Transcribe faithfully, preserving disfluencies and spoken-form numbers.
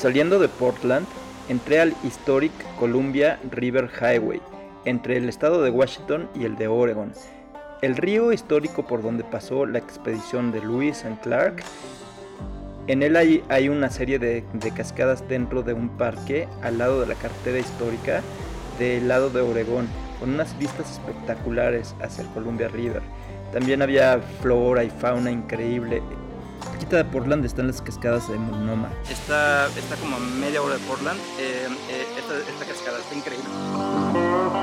Saliendo de Portland, entré al Historic Columbia River Highway, entre el estado de Washington y el de Oregon. El río histórico por donde pasó la expedición de Lewis and Clark. En él hay, hay una serie de, de cascadas dentro de un parque al lado de la carretera histórica del lado de Oregón, con unas vistas espectaculares hacia el Columbia River. También había flora y fauna increíble. Cerquita de Portland están las cascadas de Multnomah. Está, está como a media hora de Portland. Eh, eh, esta, esta cascada está increíble.